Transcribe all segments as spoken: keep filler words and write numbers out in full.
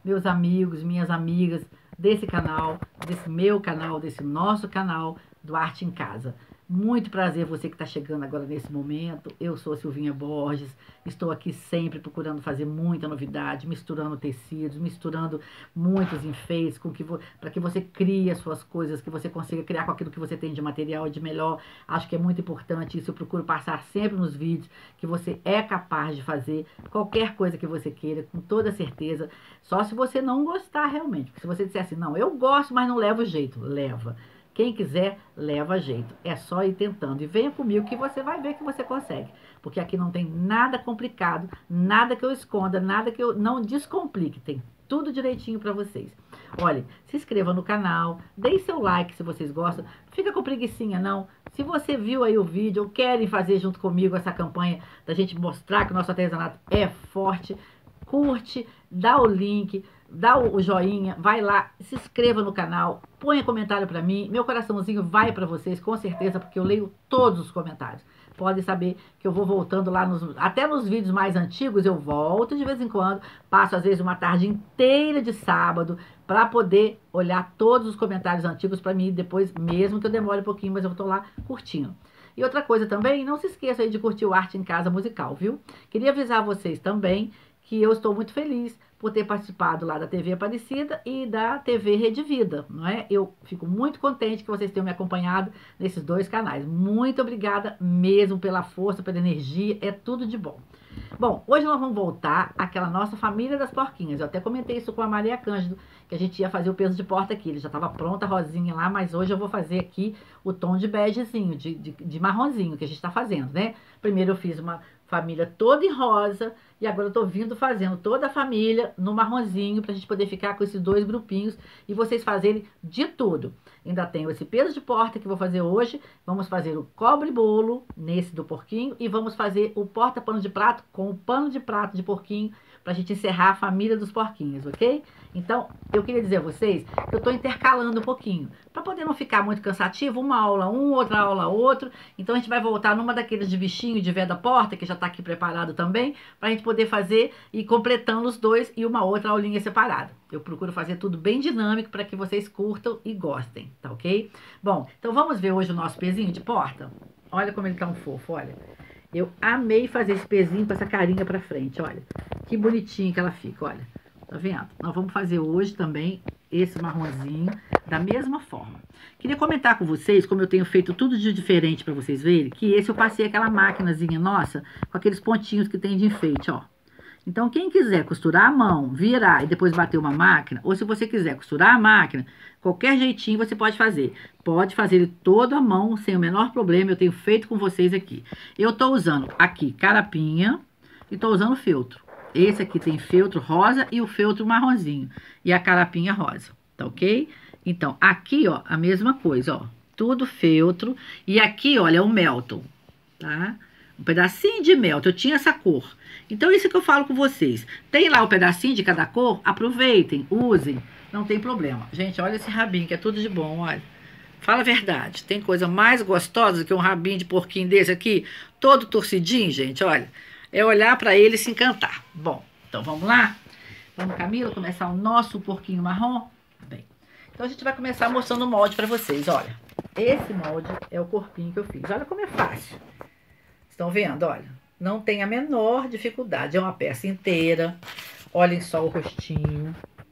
meus amigos, minhas amigas desse canal, desse meu canal, desse nosso canal do Arte em Casa. Muito prazer você que está chegando agora nesse momento. Eu sou a Silvinha Borges, estou aqui sempre procurando fazer muita novidade, misturando tecidos, misturando muitos enfeites com que para que você crie as suas coisas, que você consiga criar com aquilo que você tem de material e de melhor. Acho que é muito importante isso. Eu procuro passar sempre nos vídeos que você é capaz de fazer qualquer coisa que você queira, com toda certeza. Só se você não gostar realmente. Porque se você disser assim, não, eu gosto, mas não levo jeito, leva. Quem quiser, leva jeito. É só ir tentando. E venha comigo que você vai ver que você consegue. Porque aqui não tem nada complicado, nada que eu esconda, nada que eu não descomplique. Tem tudo direitinho para vocês. Olha, se inscreva no canal, deem seu like se vocês gostam. Fica com preguicinha, não. Se você viu aí o vídeo ou querem fazer junto comigo essa campanha da gente mostrar que o nosso artesanato é forte, curte, dá o link, dá o joinha, vai lá, se inscreva no canal, ponha comentário para mim, meu coraçãozinho vai para vocês, com certeza, porque eu leio todos os comentários. Podem saber que eu vou voltando lá, nos, até nos vídeos mais antigos, eu volto de vez em quando, passo às vezes uma tarde inteira de sábado, para poder olhar todos os comentários antigos para mim, depois, mesmo que eu demore um pouquinho, mas eu estou lá curtindo. E outra coisa também, não se esqueça aí de curtir o Arte em Casa musical, viu? Queria avisar vocês também que eu estou muito feliz por ter participado lá da T V Aparecida e da T V Rede Vida, não é? Eu fico muito contente que vocês tenham me acompanhado nesses dois canais. Muito obrigada mesmo pela força, pela energia, é tudo de bom. Bom, hoje nós vamos voltar àquela nossa família das porquinhas. Eu até comentei isso com a Maria Cândido, que a gente ia fazer o peso de porta aqui. Ele já estava pronta a rosinha lá, mas hoje eu vou fazer aqui o tom de begezinho, de, de, de marronzinho que a gente está fazendo, né? Primeiro eu fiz uma família toda em rosa e agora eu tô vindo fazendo toda a família no marronzinho pra gente poder ficar com esses dois grupinhos e vocês fazerem de tudo. Ainda tenho esse peso de porta que vou fazer hoje. Vamos fazer o cobre-bolo nesse do porquinho e vamos fazer o porta-pano de prato com o pano de prato de porquinho pra gente encerrar a família dos porquinhos, ok? Então, eu queria dizer a vocês que eu tô intercalando um pouquinho, pra poder não ficar muito cansativo, uma aula um, outra aula outro. Então a gente vai voltar numa daqueles de bichinho de véia da porta, que já tá aqui preparado também, pra gente poder fazer e completando os dois e uma outra aulinha separada. Eu procuro fazer tudo bem dinâmico para que vocês curtam e gostem, tá ok? Bom, então vamos ver hoje o nosso pezinho de porta? Olha como ele tá um fofo, olha. Eu amei fazer esse pezinho com essa carinha pra frente, olha. Que bonitinho que ela fica, olha. Tá vendo? Nós vamos fazer hoje também esse marronzinho da mesma forma. Queria comentar com vocês, como eu tenho feito tudo de diferente para vocês verem, que esse eu passei aquela maquinazinha nossa com aqueles pontinhos que tem de enfeite, ó. Então, quem quiser costurar a mão, virar e depois bater uma máquina, ou se você quiser costurar a máquina, qualquer jeitinho você pode fazer. Pode fazer ele todo à mão, sem o menor problema, eu tenho feito com vocês aqui. Eu tô usando aqui carapinha e tô usando feltro. Esse aqui tem feltro rosa e o feltro marronzinho. E a carapinha rosa, tá ok? Então, aqui, ó, a mesma coisa, ó. Tudo feltro. E aqui, olha, é o Melton, tá? Um pedacinho de Melton. Eu tinha essa cor. Então, isso que eu falo com vocês. Tem lá o pedacinho de cada cor? Aproveitem, usem. Não tem problema. Gente, olha esse rabinho, que é tudo de bom, olha. Fala a verdade. Tem coisa mais gostosa do que um rabinho de porquinho desse aqui? Todo torcidinho, gente, olha. É olhar para ele e se encantar. Bom, então vamos lá? Vamos, Camila, começar o nosso porquinho marrom? Bem, então a gente vai começar mostrando o molde para vocês, olha. Esse molde é o corpinho que eu fiz. Olha como é fácil. Estão vendo, olha? Não tem a menor dificuldade. É uma peça inteira. Olhem só o rostinho.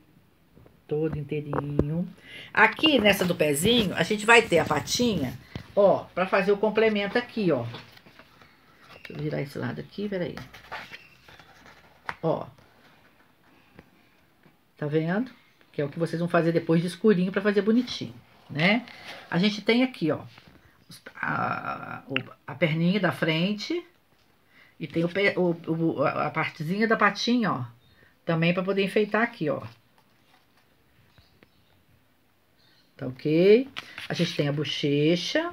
Todo inteirinho. Aqui, nessa do pezinho, a gente vai ter a patinha, ó, para fazer o complemento aqui, ó. Deixa eu virar esse lado aqui, peraí. Ó. Tá vendo? Que é o que vocês vão fazer depois de escurinho pra fazer bonitinho, né? A gente tem aqui, ó, a, a perninha da frente. E tem o, o, a partezinha da patinha, ó. Também pra poder enfeitar aqui, ó. Tá ok? A gente tem a bochecha.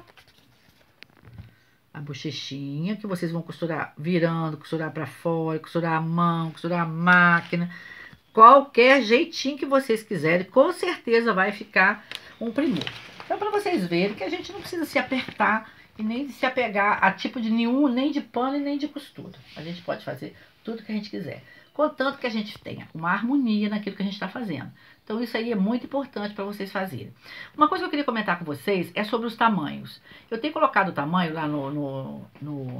A bochechinha, que vocês vão costurar virando, costurar pra fora, costurar a mão, costurar a máquina. Qualquer jeitinho que vocês quiserem, com certeza vai ficar um primor. Então, pra vocês verem que a gente não precisa se apertar e nem se apegar a tipo de nenhum, nem de pano e nem de costura. A gente pode fazer tudo que a gente quiser. contanto que a gente tenha uma harmonia naquilo que a gente está fazendo. Então isso aí é muito importante para vocês fazerem. Uma coisa que eu queria comentar com vocês é sobre os tamanhos. Eu tenho colocado o tamanho lá no, no, no,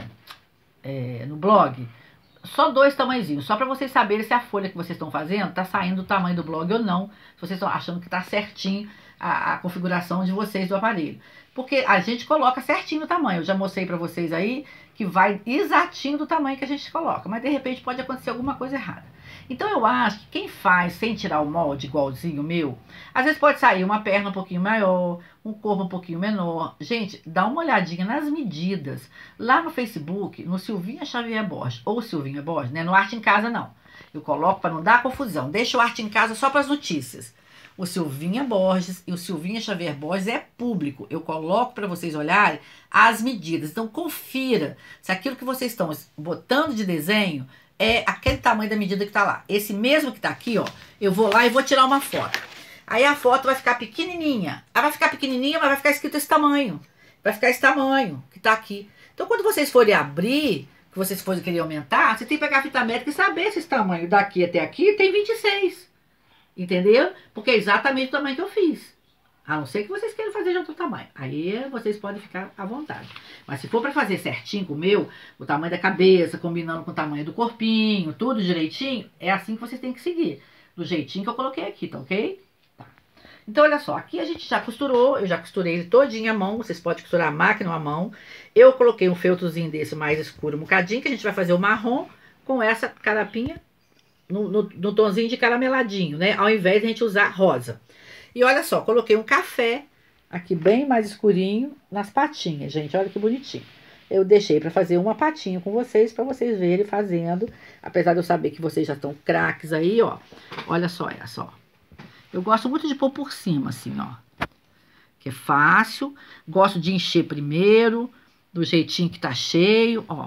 é, no blog, só dois tamanhozinhos, só para vocês saberem se a folha que vocês estão fazendo está saindo do tamanho do blog ou não, se vocês estão achando que está certinho a, a configuração de vocês do aparelho. Porque a gente coloca certinho o tamanho, eu já mostrei para vocês aí que vai exatinho do tamanho que a gente coloca, mas de repente pode acontecer alguma coisa errada. Então eu acho que quem faz sem tirar o molde igualzinho o meu, às vezes pode sair uma perna um pouquinho maior, um corpo um pouquinho menor. Gente, dá uma olhadinha nas medidas. Lá no Facebook, no Silvinha Xavier Borges, ou Silvinha Borges, né? No Arte em Casa não. Eu coloco para não dar confusão. Deixa o Arte em Casa só para as notícias. O Silvinha Borges e o Silvinha Xavier Borges é público. Eu coloco para vocês olharem as medidas. Então confira se aquilo que vocês estão botando de desenho é aquele tamanho da medida que tá lá. Esse mesmo que tá aqui, ó, eu vou lá e vou tirar uma foto. Aí a foto vai ficar pequenininha. Ela vai ficar pequenininha, mas vai ficar escrito esse tamanho. Vai ficar esse tamanho que tá aqui. Então quando vocês forem abrir, que vocês forem querer aumentar, você tem que pegar a fita métrica e saber se esse tamanho daqui até aqui tem vinte e seis. Entendeu? Porque é exatamente o tamanho que eu fiz. A não ser que vocês queiram fazer de outro tamanho. Aí vocês podem ficar à vontade. Mas se for para fazer certinho com o meu, o tamanho da cabeça, combinando com o tamanho do corpinho, tudo direitinho, é assim que vocês têm que seguir. Do jeitinho que eu coloquei aqui, tá ok? Tá. Então, olha só. Aqui a gente já costurou. Eu já costurei ele todinho à mão. Vocês podem costurar a máquina ou à mão. Eu coloquei um feltrozinho desse mais escuro, um bocadinho, que a gente vai fazer o marrom com essa carapinha no, no, no tonzinho de carameladinho, né? Ao invés de a gente usar rosa. E olha só, coloquei um café aqui bem mais escurinho nas patinhas, gente. Olha que bonitinho. Eu deixei para fazer uma patinha com vocês, para vocês verem fazendo. Apesar de eu saber que vocês já estão craques aí, ó. Olha só essa, ó. Eu gosto muito de pôr por cima, assim, ó. Que é fácil. Gosto de encher primeiro, do jeitinho que tá cheio, ó.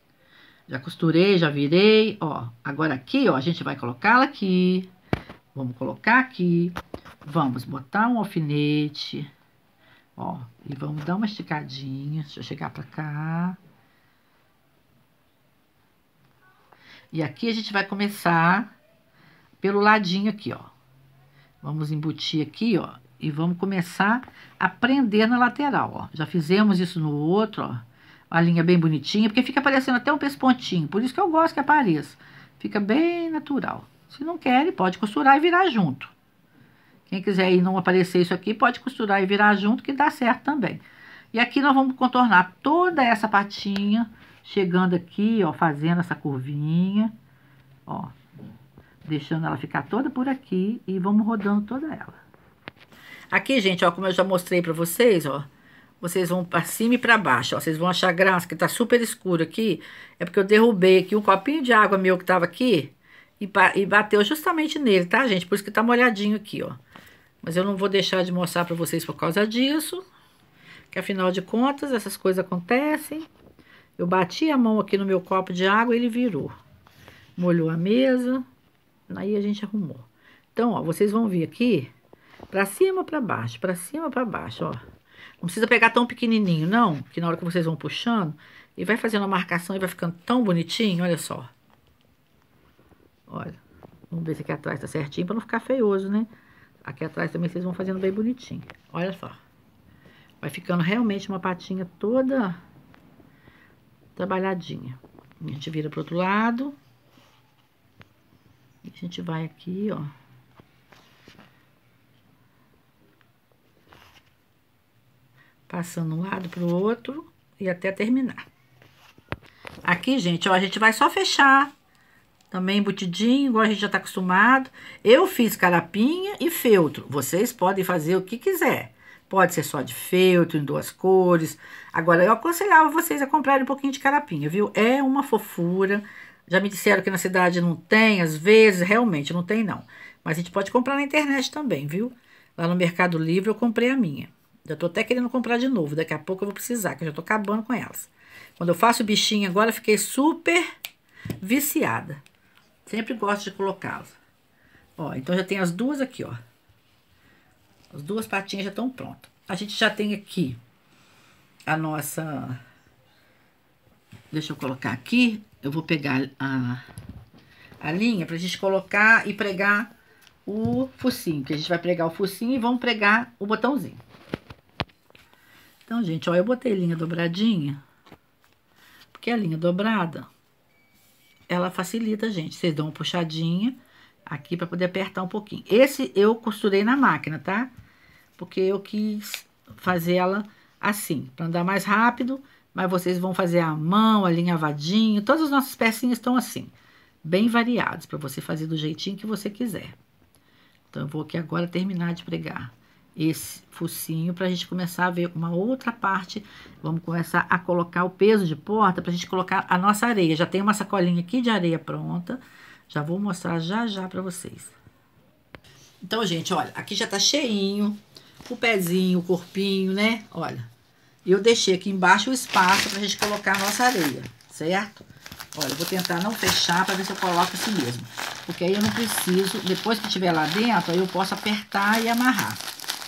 Já costurei, já virei, ó. Agora aqui, ó, a gente vai colocá-la aqui. Vamos colocar aqui. Vamos botar um alfinete, ó, e vamos dar uma esticadinha. Deixa eu chegar pra cá. E aqui a gente vai começar pelo ladinho aqui, ó. Vamos embutir aqui, ó, e vamos começar a prender na lateral, ó. Já fizemos isso no outro, ó. A linha bem bonitinha, porque fica parecendo até um pespontinho. Por isso que eu gosto que apareça. Fica bem natural. Se não querem, pode costurar e virar junto. Quem quiser ir não aparecer isso aqui, pode costurar e virar junto, que dá certo também. E aqui nós vamos contornar toda essa patinha, chegando aqui, ó, fazendo essa curvinha, ó, deixando ela ficar toda por aqui e vamos rodando toda ela. Aqui, gente, ó, como eu já mostrei pra vocês, ó, vocês vão pra cima e pra baixo, ó, vocês vão achar graça, que tá super escuro aqui, é porque eu derrubei aqui um copinho de água meu que tava aqui e, e bateu justamente nele, tá, gente? Por isso que tá molhadinho aqui, ó. Mas eu não vou deixar de mostrar pra vocês por causa disso, que afinal de contas essas coisas acontecem. Eu bati a mão aqui no meu copo de água e ele virou. Molhou a mesa, aí a gente arrumou. Então, ó, vocês vão vir aqui, pra cima, pra baixo, pra cima, pra baixo, ó. Não precisa pegar tão pequenininho, não, que na hora que vocês vão puxando, e vai fazendo a marcação e vai ficando tão bonitinho, olha só. Olha, vamos ver se aqui atrás tá certinho, pra não ficar feioso, né? Aqui atrás também vocês vão fazendo bem bonitinho. Olha só. Vai ficando realmente uma patinha toda trabalhadinha. A gente vira pro outro lado. E a gente vai aqui, ó. Passando um lado pro outro e até terminar. Aqui, gente, ó, a gente vai só fechar. Também embutidinho, igual a gente já tá acostumado. Eu fiz carapinha e feltro. Vocês podem fazer o que quiser. Pode ser só de feltro, em duas cores. Agora, eu aconselhava vocês a comprarem um pouquinho de carapinha, viu? É uma fofura. Já me disseram que na cidade não tem, às vezes, realmente não tem não. Mas a gente pode comprar na internet também, viu? Lá no Mercado Livre eu comprei a minha. Já tô até querendo comprar de novo. Daqui a pouco eu vou precisar, que eu já tô acabando com elas. Quando eu faço o bichinho agora, fiquei super viciada. Sempre gosto de colocá-las. Ó, então já tem as duas aqui, ó. As duas patinhas já estão prontas. A gente já tem aqui a nossa... Deixa eu colocar aqui. Eu vou pegar a, a linha pra gente colocar e pregar o focinho. Que a gente vai pregar o focinho e vamos pregar o botãozinho. Então, gente, ó, eu botei linha dobradinha. Porque a linha dobrada, ela facilita, gente. Vocês dão uma puxadinha aqui pra poder apertar um pouquinho. Esse eu costurei na máquina, tá? Porque eu quis fazer ela assim, pra andar mais rápido. Mas vocês vão fazer a mão, a linha avadinho. Todas as nossas pecinhas estão assim, bem variadas, pra você fazer do jeitinho que você quiser. Então, eu vou aqui agora terminar de pregar esse focinho pra gente começar a ver uma outra parte. Vamos começar a colocar o peso de porta pra gente colocar a nossa areia. Já tem uma sacolinha aqui de areia pronta. Já vou mostrar já já pra vocês. Então, gente, olha, aqui já tá cheinho. O pezinho, o corpinho, né? Olha. E eu deixei aqui embaixo o espaço pra gente colocar a nossa areia, certo? Olha, eu vou tentar não fechar pra ver se eu coloco assim mesmo. Porque aí eu não preciso, depois que tiver lá dentro, aí eu posso apertar e amarrar.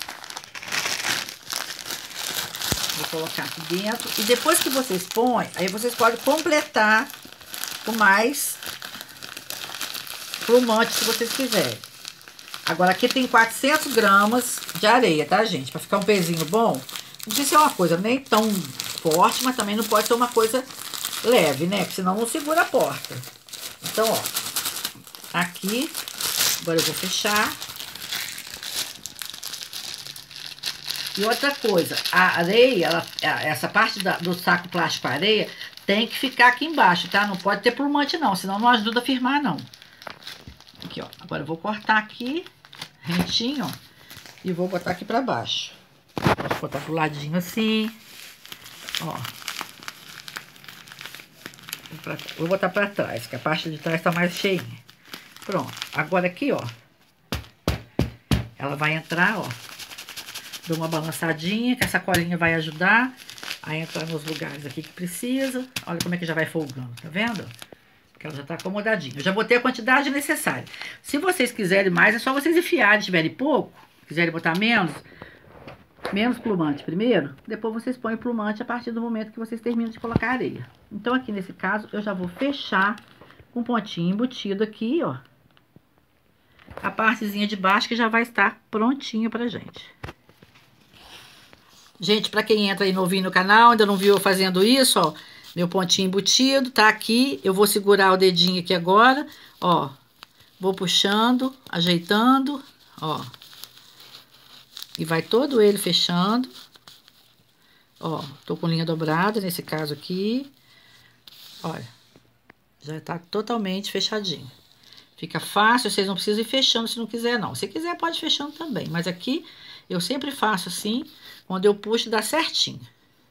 Vou colocar aqui dentro. E depois que vocês põem, aí vocês podem completar com mais plumante se vocês quiserem. Agora aqui tem quatrocentos gramas de areia, tá, gente? Pra ficar um pezinho bom. Não precisa ser uma coisa nem tão forte, mas também não pode ser uma coisa leve, né? Porque senão não segura a porta. Então, ó. Aqui. Agora eu vou fechar. E outra coisa. A areia, ela, essa parte da, do saco plástico com areia, tem que ficar aqui embaixo, tá? Não pode ter plumante não, senão não ajuda a firmar, não. Aqui, ó. Agora eu vou cortar aqui, rentinho, ó. E vou botar aqui pra baixo. Posso botar pro ladinho assim, ó. Vou botar pra trás, que a parte de trás tá mais cheinha. Pronto. Agora aqui, ó. Ela vai entrar, ó. Dou uma balançadinha, que a sacolinha vai ajudar a entrar nos lugares aqui que precisa. Olha como é que já vai folgando, tá vendo? Porque ela já tá acomodadinha. Eu já botei a quantidade necessária. Se vocês quiserem mais, é só vocês enfiarem. Se tiverem pouco, quiserem botar menos... Menos plumante primeiro, depois vocês põem o plumante a partir do momento que vocês terminam de colocar a areia. Então, aqui nesse caso, eu já vou fechar com um pontinho embutido aqui, ó. A partezinha de baixo que já vai estar prontinho pra gente. Gente, pra quem entra aí novinho no canal, ainda não viu eu fazendo isso, ó. Meu pontinho embutido tá aqui. Eu vou segurar o dedinho aqui agora, ó. Vou puxando, ajeitando, ó. E vai todo ele fechando. Ó, tô com linha dobrada nesse caso aqui. Olha, já tá totalmente fechadinho. Fica fácil, vocês não precisam ir fechando se não quiser não. Se quiser pode ir fechando também, mas aqui eu sempre faço assim, quando eu puxo dá certinho.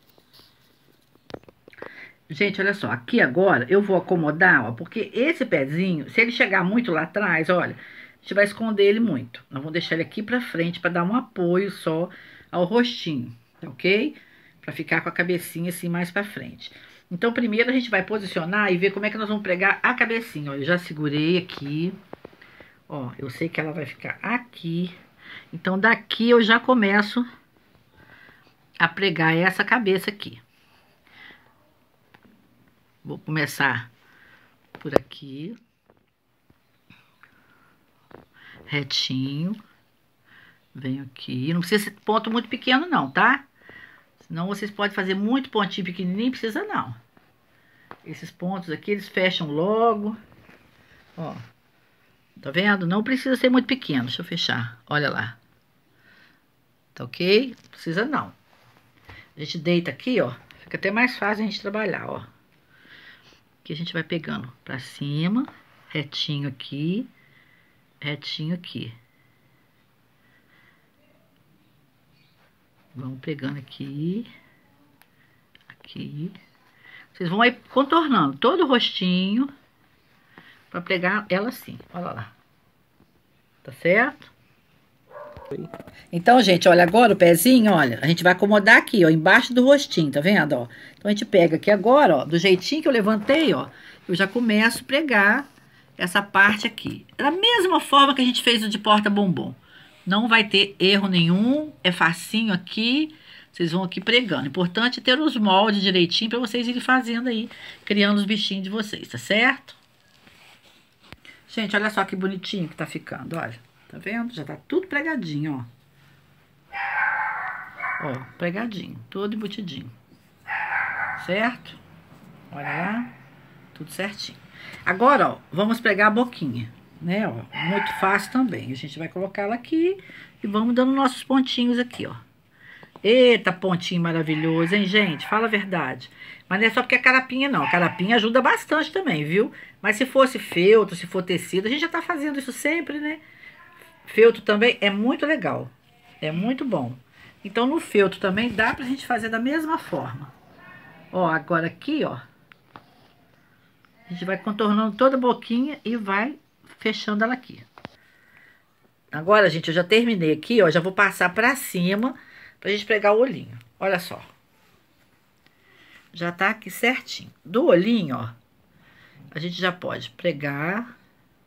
Gente, olha só, aqui agora eu vou acomodar, ó, porque esse pezinho, se ele chegar muito lá atrás, olha... A gente vai esconder ele muito. Nós vamos deixar ele aqui pra frente pra dar um apoio só ao rostinho, tá ok? Pra ficar com a cabecinha assim mais pra frente. Então, primeiro a gente vai posicionar e ver como é que nós vamos pregar a cabecinha. Ó, eu já segurei aqui. Ó, eu sei que ela vai ficar aqui. Então, daqui eu já começo a pregar essa cabeça aqui. Vou começar por aqui. Retinho. Venho aqui. Não precisa ser ponto muito pequeno não, tá? Senão vocês podem fazer muito pontinho pequenininho, precisa não. Esses pontos aqui, eles fecham logo. Ó. Tá vendo? Não precisa ser muito pequeno. Deixa eu fechar. Olha lá. Tá ok? Não precisa não. A gente deita aqui, ó. Fica até mais fácil a gente trabalhar, ó. Aqui a gente vai pegando pra cima. Retinho aqui. Retinho aqui. Vamos pegando aqui. Aqui. Vocês vão aí contornando todo o rostinho. Pra pegar ela assim. Olha lá. Tá certo? Então, gente, olha agora o pezinho, olha. A gente vai acomodar aqui, ó. Embaixo do rostinho, tá vendo, ó? Então, a gente pega aqui agora, ó. Do jeitinho que eu levantei, ó. Eu já começo a pregar essa parte aqui. Da mesma forma que a gente fez o de porta bombom. Não vai ter erro nenhum. É facinho aqui. Vocês vão aqui pregando. Importante ter os moldes direitinho para vocês irem fazendo aí. Criando os bichinhos de vocês, tá certo? Gente, olha só que bonitinho que tá ficando, olha. Tá vendo? Já tá tudo pregadinho, ó. Ó, pregadinho, todo embutidinho. Certo? Olha lá, tudo certinho. Agora, ó, vamos pregar a boquinha, né, ó. Muito fácil também. A gente vai colocar ela aqui e vamos dando nossos pontinhos aqui, ó. Eita, pontinho maravilhoso, hein, gente? Fala a verdade. Mas não é só porque é carapinha, não. A carapinha ajuda bastante também, viu? Mas se fosse feltro, se for tecido, a gente já tá fazendo isso sempre, né? Feltro também é muito legal. É muito bom. Então, no feltro também dá pra gente fazer da mesma forma. Ó, agora aqui, ó. A gente vai contornando toda a boquinha e vai fechando ela aqui. Agora, gente, eu já terminei aqui, ó. Já vou passar pra cima pra gente pregar o olhinho. Olha só. Já tá aqui certinho. Do olhinho, ó, a gente já pode pregar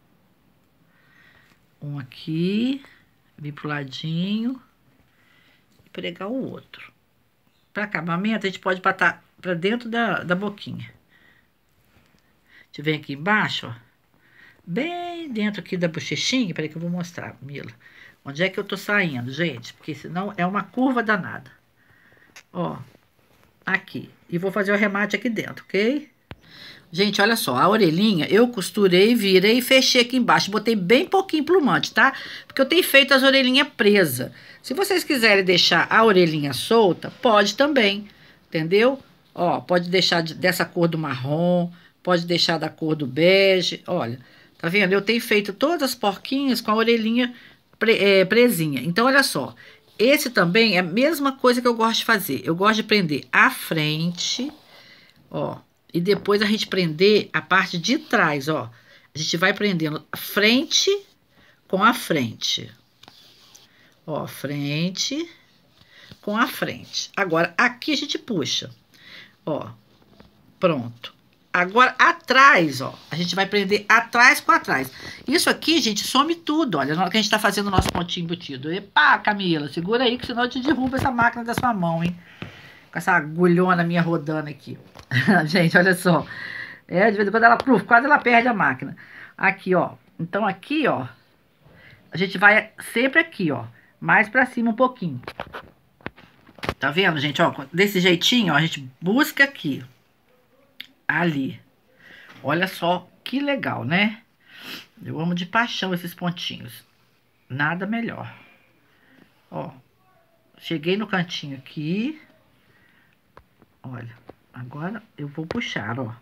um aqui, vir pro ladinho e pregar o outro. Para acabamento, a gente pode botar pra dentro da, da boquinha. A gente vem aqui embaixo, ó, bem dentro aqui da bochechinha. Peraí que eu vou mostrar, Mila. Onde é que eu tô saindo, gente? Porque senão é uma curva danada. Ó, aqui. E vou fazer o remate aqui dentro, ok? Gente, olha só, a orelhinha eu costurei, virei e fechei aqui embaixo. Botei bem pouquinho plumante, tá? Porque eu tenho feito as orelhinhas presas. Se vocês quiserem deixar a orelhinha solta, pode também, entendeu? Ó, pode deixar de, dessa cor do marrom, pode deixar da cor do bege. Olha, tá vendo? Eu tenho feito todas as porquinhas com a orelhinha pre, é, presinha. Então, olha só, esse também é a mesma coisa que eu gosto de fazer. Eu gosto de prender a frente, ó. E depois a gente prender a parte de trás, ó. A gente vai prendendo a frente com a frente. Ó, frente com a frente. Agora, aqui a gente puxa. Ó, pronto. Agora, atrás, ó. A gente vai prender atrás com atrás. Isso aqui, gente, some tudo, olha. Na hora que a gente tá fazendo o nosso pontinho embutido. Epa, Camila, segura aí, que senão eu te derrubo essa máquina da sua mão, hein. Com essa agulhona minha rodando aqui. Gente, olha só. É, de vez em quando ela, pluf, quase ela perde a máquina. Aqui, ó. Então, aqui, ó. A gente vai sempre aqui, ó. Mais pra cima um pouquinho. Tá vendo, gente? Ó, desse jeitinho, ó. A gente busca aqui. Ali. Olha só que legal, né? Eu amo de paixão esses pontinhos. Nada melhor. Ó. Cheguei no cantinho aqui. Olha, agora eu vou puxar, ó.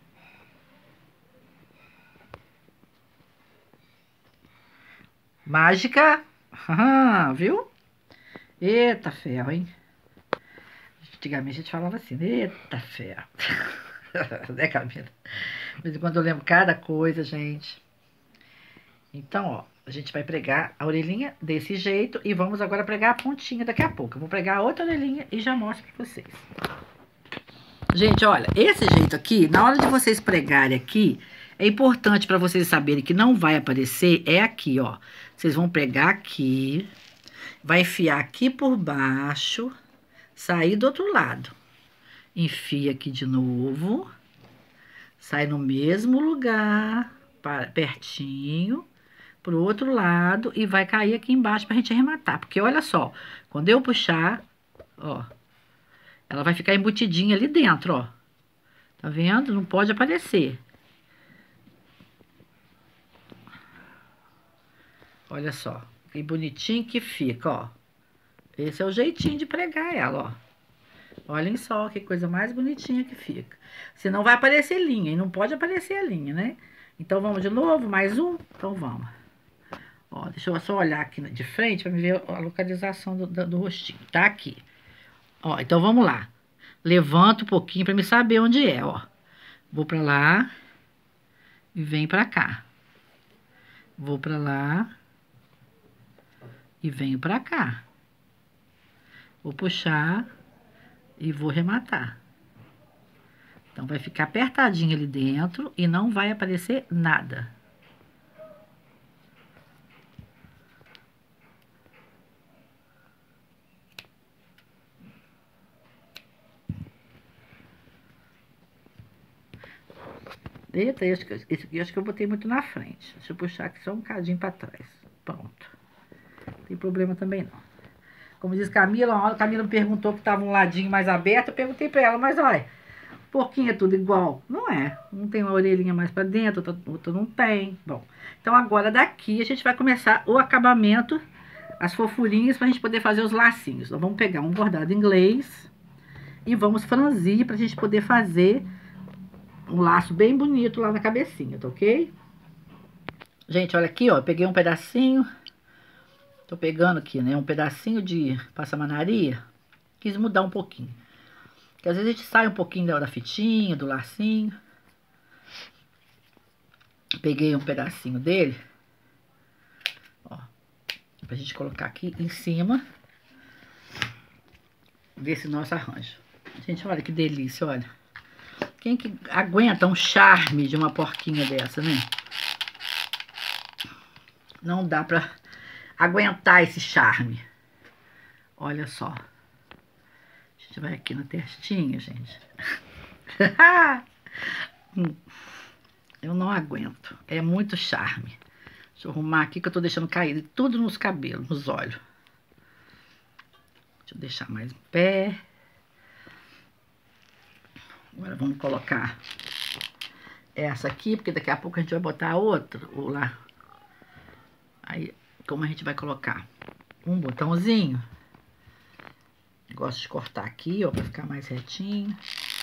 Mágica. Ah, viu? Eita ferro, hein? Antigamente a gente falava assim, eita ferro. Né, Camila? De vez em quando eu lembro cada coisa, gente. Então, ó, a gente vai pregar a orelhinha desse jeito e vamos agora pregar a pontinha daqui a pouco. Eu vou pregar a outra orelhinha e já mostro pra vocês. Gente, olha, esse jeito aqui, na hora de vocês pregarem aqui, é importante para vocês saberem que não vai aparecer, é aqui, ó. Vocês vão pregar aqui, vai enfiar aqui por baixo, sair do outro lado. Enfia aqui de novo, sai no mesmo lugar, pertinho, pro outro lado e vai cair aqui embaixo pra gente arrematar. Porque olha só, quando eu puxar, ó, ela vai ficar embutidinha ali dentro, ó. Tá vendo? Não pode aparecer. Olha só, que bonitinho que fica, ó. Esse é o jeitinho de pregar ela, ó. Olhem só que coisa mais bonitinha que fica. Senão vai aparecer linha, e não pode aparecer a linha, né? Então, vamos de novo, mais um? Então, vamos. Ó, deixa eu só olhar aqui de frente pra me ver a localização do, do, do rostinho. Tá aqui. Ó, então, vamos lá. Levanto um pouquinho pra me saber onde é, ó. Vou pra lá e venho pra cá. Vou pra lá e venho pra cá. Vou puxar e vou rematar. Então, vai ficar apertadinho ali dentro e não vai aparecer nada. Eita, esse, esse aqui acho que eu botei muito na frente. Deixa eu puxar aqui só um cadinho pra trás. Pronto. Não tem problema também não. Como diz Camila, uma hora a Camila me perguntou que tava um ladinho mais aberto, eu perguntei pra ela, mas olha, porquinho é tudo igual? Não é. Um tem uma orelhinha mais pra dentro, outro, outro não tem. Bom, então agora daqui a gente vai começar o acabamento, as fofurinhas, pra gente poder fazer os lacinhos. Então vamos pegar um bordado inglês e vamos franzir pra gente poder fazer um laço bem bonito lá na cabecinha, tá ok? Gente, olha aqui, ó, eu peguei um pedacinho, tô pegando aqui, né, um pedacinho de passamanaria, quis mudar um pouquinho, porque às vezes a gente sai um pouquinho da fitinha, do lacinho. Peguei um pedacinho dele, ó, pra gente colocar aqui em cima desse nosso arranjo. Gente, olha que delícia, olha. Quem que aguenta um charme de uma porquinha dessa, né? Não dá pra aguentar esse charme. Olha só. A gente vai aqui na testinha, gente. Eu não aguento. É muito charme. Deixa eu arrumar aqui que eu tô deixando cair tudo nos cabelos, nos olhos. Deixa eu deixar mais em pé. Agora vamos colocar essa aqui, porque daqui a pouco a gente vai botar a outra, ou lá. Aí, como a gente vai colocar um botãozinho, gosto de cortar aqui, ó, pra ficar mais retinho.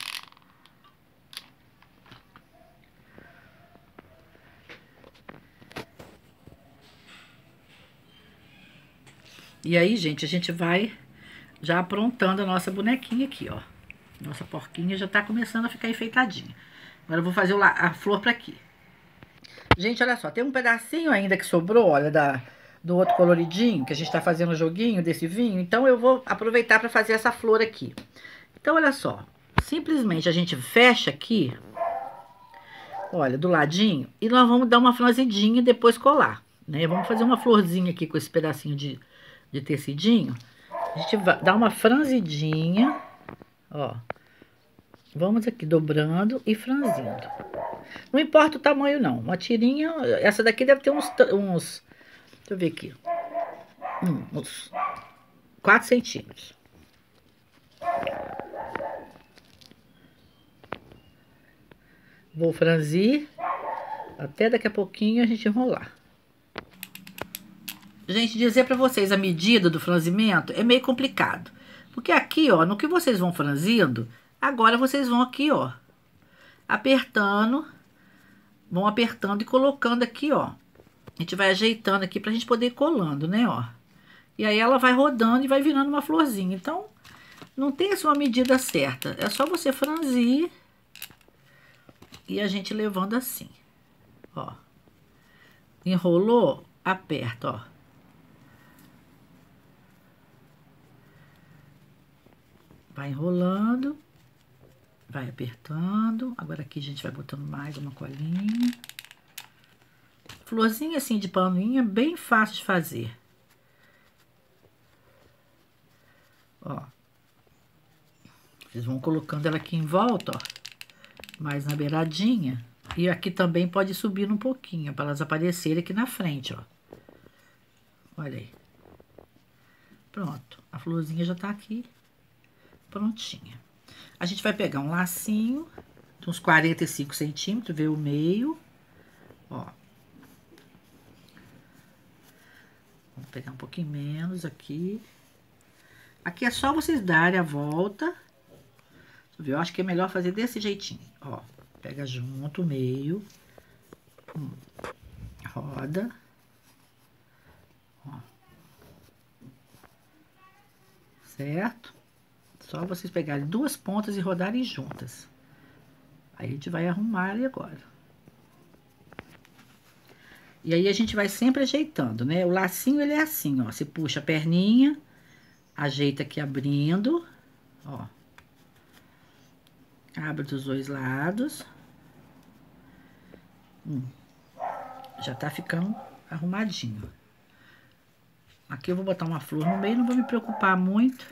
E aí, gente, a gente vai já aprontando a nossa bonequinha aqui, ó. Nossa porquinha já tá começando a ficar enfeitadinha. Agora eu vou fazer a flor pra aqui. Gente, olha só, tem um pedacinho ainda que sobrou, olha, da, do outro coloridinho, que a gente tá fazendo o joguinho desse vinho. Então eu vou aproveitar pra fazer essa flor aqui. Então, olha só, simplesmente a gente fecha aqui, olha, do ladinho, e nós vamos dar uma franzidinha e depois colar, né? Vamos fazer uma florzinha aqui com esse pedacinho de, de tecidinho. A gente vai dar uma franzidinha, ó. Vamos aqui dobrando e franzindo. Não importa o tamanho, não. Uma tirinha, essa daqui deve ter uns, uns deixa eu ver aqui, hum, uns quatro centímetros. Vou franzir até daqui a pouquinho a gente enrolar. Gente, dizer pra vocês a medida do franzimento é meio complicado. Porque aqui, ó, no que vocês vão franzindo, agora vocês vão aqui, ó, apertando, vão apertando e colocando aqui, ó. A gente vai ajeitando aqui pra gente poder ir colando, né, ó. E aí ela vai rodando e vai virando uma florzinha. Então, não tem essa uma medida certa. É só você franzir e a gente levando assim, ó. Enrolou, aperta, ó. Vai enrolando, vai apertando. Agora aqui a gente vai botando mais uma colinha. Florzinha assim de paninha, bem fácil de fazer. Ó. Vocês vão colocando ela aqui em volta, ó. Mais na beiradinha. E aqui também pode subir um pouquinho, para elas aparecerem aqui na frente, ó. Olha aí. Pronto. A florzinha já tá aqui prontinha. A gente vai pegar um lacinho de uns quarenta e cinco centímetros, ver o meio, ó. Vamos pegar um pouquinho menos aqui. Aqui é só vocês darem a volta. Deixa eu ver, eu acho que é melhor fazer desse jeitinho, ó. Pega junto o meio, hum, roda, ó. Certo? Só vocês pegarem duas pontas e rodarem juntas. Aí a gente vai arrumar ele agora. E aí a gente vai sempre ajeitando, né? O lacinho, ele é assim, ó. Você puxa a perninha, ajeita aqui abrindo, ó. Abre dos dois lados. Hum. Já tá ficando arrumadinho. Aqui eu vou botar uma flor no meio, não vou me preocupar muito.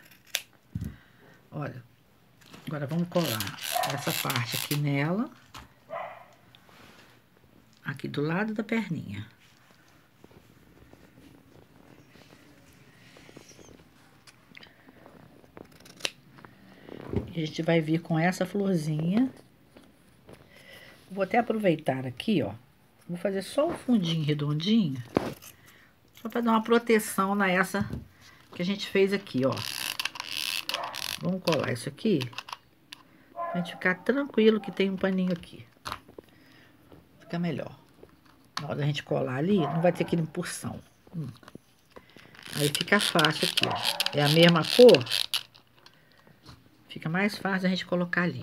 Olha, agora vamos colar essa parte aqui nela. aqui do lado da perninha. E a gente vai vir com essa florzinha. Vou até aproveitar aqui, ó. Vou fazer só um fundinho redondinho. Só para dar uma proteção nessa que a gente fez aqui, ó. Vamos colar isso aqui. Pra gente ficar tranquilo que tem um paninho aqui. Fica melhor. Na hora da gente colar ali, não vai ter aquele impulsão. Hum. Aí fica fácil aqui, ó. É a mesma cor. Fica mais fácil a gente colocar ali.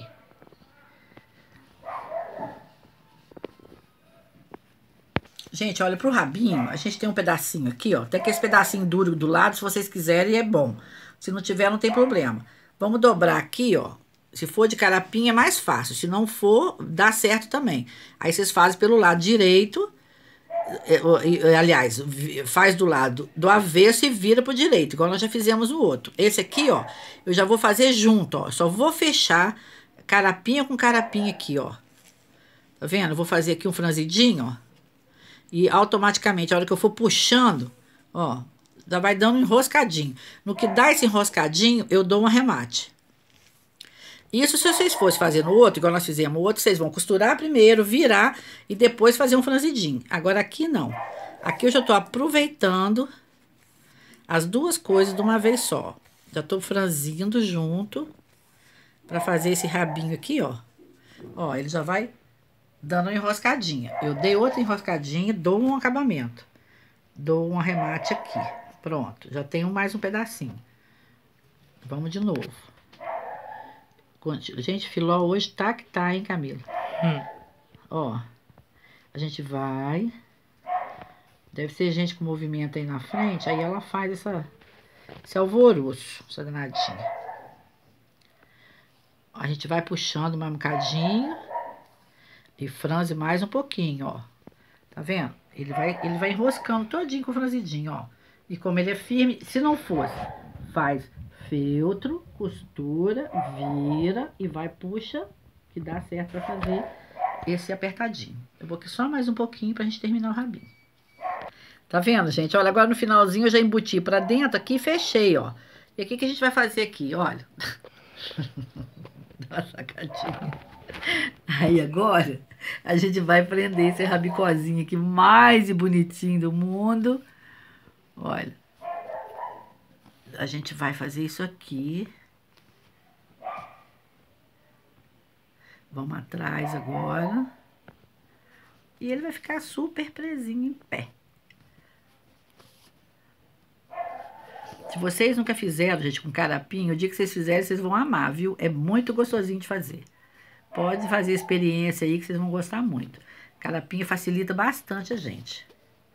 Gente, olha, pro rabinho, a gente tem um pedacinho aqui, ó. Tem aquele pedacinho duro do lado, se vocês quiserem, é bom. Se não tiver, não tem problema. Vamos dobrar aqui, ó. Se for de carapinha, é mais fácil. Se não for, dá certo também. Aí vocês fazem pelo lado direito. Aliás, faz do lado do avesso e vira pro direito, igual nós já fizemos o outro. Esse aqui, ó, eu já vou fazer junto, ó. Só vou fechar carapinha com carapinha aqui, ó. Tá vendo? Eu vou fazer aqui um franzidinho, ó. E automaticamente, a hora que eu for puxando, ó, já vai dando um enroscadinho. No que dá esse enroscadinho, eu dou um arremate. Isso se vocês fossem fazer no outro, igual nós fizemos o outro, vocês vão costurar primeiro, virar e depois fazer um franzidinho. Agora aqui não. Aqui eu já tô aproveitando as duas coisas de uma vez só. Já tô franzindo junto pra fazer esse rabinho aqui, ó. Ó, ele já vai dando uma enroscadinha. Eu dei outra enroscadinha, dou um acabamento. Dou um arremate aqui. Pronto, já tenho mais um pedacinho. Vamos de novo. Gente, filó hoje tá que tá, hein, Camila? Hum. Ó, a gente vai. Deve ser gente com movimento aí na frente. Aí ela faz essa, esse alvoroço, essa danadinha. A gente vai puxando mais um bocadinho. E franze mais um pouquinho, ó. Tá vendo? Ele vai, ele vai enroscando todinho com o franzidinho, ó. E como ele é firme, se não fosse, faz feltro, costura, vira e vai, puxa, que dá certo pra fazer esse apertadinho. Eu vou aqui só mais um pouquinho pra gente terminar o rabinho. Tá vendo, gente? Olha, agora no finalzinho eu já embuti pra dentro aqui e fechei, ó. E aqui que a gente vai fazer aqui, olha. Dá uma sacadinha. Aí agora a gente vai prender esse rabicozinho aqui mais bonitinho do mundo. Olha. A gente vai fazer isso aqui. Vamos atrás agora. E ele vai ficar super presinho em pé. Se vocês nunca fizeram, gente, com carapinho, o dia que vocês fizerem, vocês vão amar, viu? É muito gostosinho de fazer. Pode fazer experiência aí que vocês vão gostar muito. Carapinha facilita bastante a gente.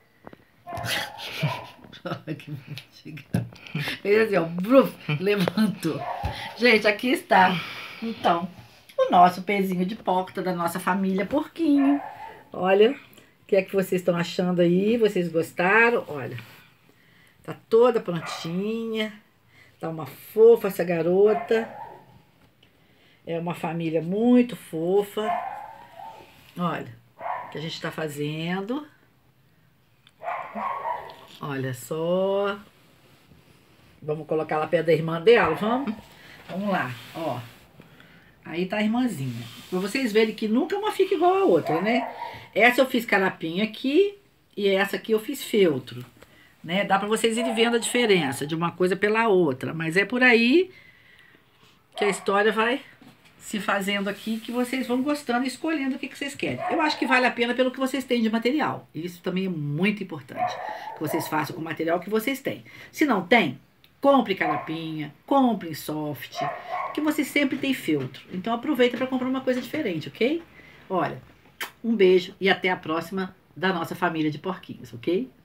Olha que bonitinho. Ele assim, ó, bruf, levantou. Gente, aqui está, então, o nosso pezinho de porta da nossa família porquinho. Olha, o que é que vocês estão achando aí? Vocês gostaram? Olha, tá toda prontinha. Tá uma fofa essa garota. É uma família muito fofa. Olha, o que a gente tá fazendo. Olha só. Vamos colocar ela perto da irmã dela, vamos? Vamos lá, ó. Aí tá a irmãzinha. Pra vocês verem que nunca uma fica igual a outra, né? Essa eu fiz carapinha aqui e essa aqui eu fiz feltro, né? Dá pra vocês irem vendo a diferença de uma coisa pela outra. Mas é por aí que a história vai se fazendo aqui, que vocês vão gostando e escolhendo o que, que vocês querem. Eu acho que vale a pena pelo que vocês têm de material. Isso também é muito importante. Que vocês façam com o material que vocês têm. Se não tem, compre carapinha, compre soft, que vocês sempre têm feltro. Então aproveita para comprar uma coisa diferente, ok? Olha, um beijo e até a próxima da nossa família de porquinhos, ok?